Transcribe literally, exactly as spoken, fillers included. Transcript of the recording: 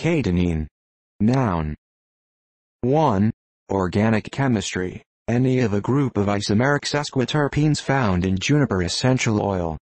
Cadinene. Noun. one. Organic chemistry. Any of a group of isomeric sesquiterpenes found in juniper essential oil.